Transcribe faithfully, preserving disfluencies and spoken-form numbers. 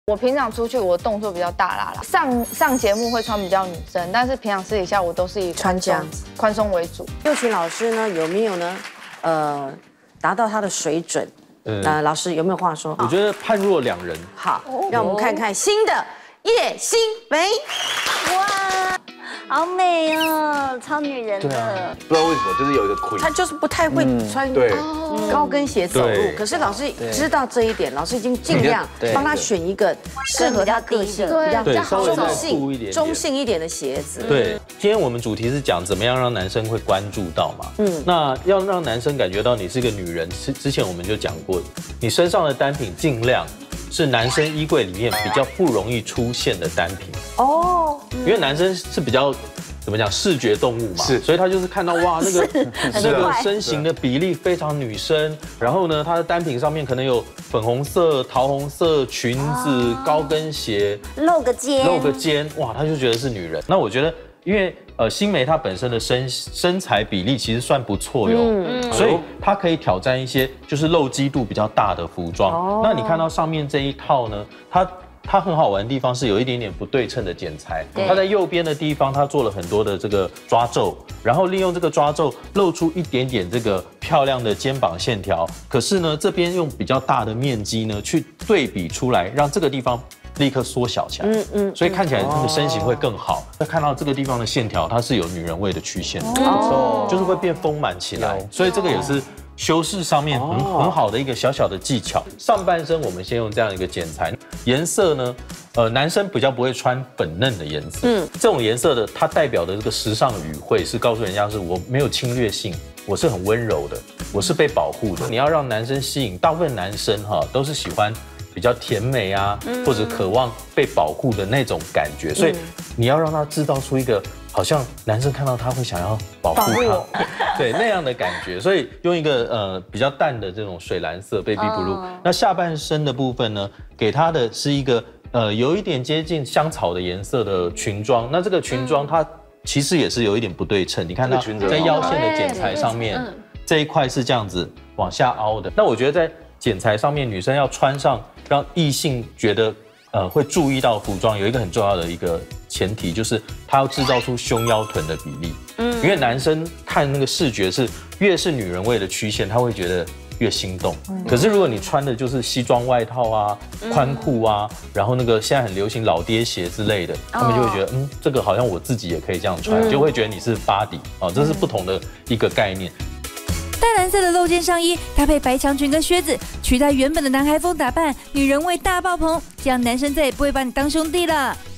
我平常出去，我动作比较大啦啦，上上节目会穿比较女生，但是平常私底下我都是以穿这样宽松为主。 佑群老师呢，有没有呢？呃，达到他的水准？呃，老师有没有话说？ 我觉得判若两人。 好，让我们看看新的叶欣湄。 哇，好美哦，超女人的。 不知道为什么，就是有一个魁， 她就是不太会穿对高跟鞋走路， 对可是老师知道这一点，老师已经尽量帮她选一个适合她个性、比较对稍微再中酷一点点性、中性一点的鞋子。 对，今天我们主题是讲怎么样让男生会关注到嘛。嗯，那要让男生感觉到你是个女人，之之前我们就讲过，你身上的单品尽量是男生衣柜里面比较不容易出现的单品。哦，因为男生是比较。怎么讲？视觉动物嘛， 是， 所以他就是看到哇，那个那个身形的比例非常女生，然后呢，它的单品上面可能有粉红色、桃红色裙子、高跟鞋， 露个肩， 露个肩，哇，他就觉得是女人。那我觉得，因为呃，欣湄她本身的身身材比例其实算不错哟，嗯、所以她可以挑战一些就是露肌度比较大的服装。哦、那你看到上面这一套呢，它。它很好玩的地方是有一点点不对称的剪裁，它在右边的地方，它做了很多的这个抓皱，然后利用这个抓皱露出一点点这个漂亮的肩膀线条。可是呢，这边用比较大的面积呢去对比出来，让这个地方立刻缩小起来，嗯嗯，所以看起来那个身形会更好。再看到这个地方的线条，它是有女人味的曲线，哦，就是会变丰满起来，所以这个也是。修饰上面很很好的一个小小的技巧。上半身我们先用这样一个剪裁，颜色呢，呃，男生比较不会穿粉嫩的颜色，嗯，这种颜色的它代表的这个时尚语汇是告诉人家是我没有侵略性，我是很温柔的，我是被保护的。你要让男生吸引，大部分男生哈都是喜欢比较甜美啊，或者渴望被保护的那种感觉，所以你要让他制造出一个。好像男生看到他会想要保护他，对那样的感觉，所以用一个呃比较淡的这种水蓝色 baby blue，、哦、那下半身的部分呢，给他的是一个呃有一点接近香草的颜色的裙装，那这个裙装它其实也是有一点不对称，你看到在腰线的剪裁上面，这一块是这样子往下凹的，那我觉得在剪裁上面，女生要穿上让异性觉得。呃，会注意到服装有一个很重要的一个前提，就是它要制造出胸腰臀的比例。嗯，因为男生看那个视觉是越是女人味的曲线，他会觉得越心动。可是如果你穿的就是西装外套啊、宽裤啊，然后那个现在很流行老爹鞋之类的，他们就会觉得，嗯，这个好像我自己也可以这样穿，就会觉得你是 body 啊，这是不同的一个概念。 淡蓝色的露肩上衣搭配白长裙跟靴子，取代原本的男孩风打扮，女人味大爆棚，这样男生再也不会把你当兄弟了。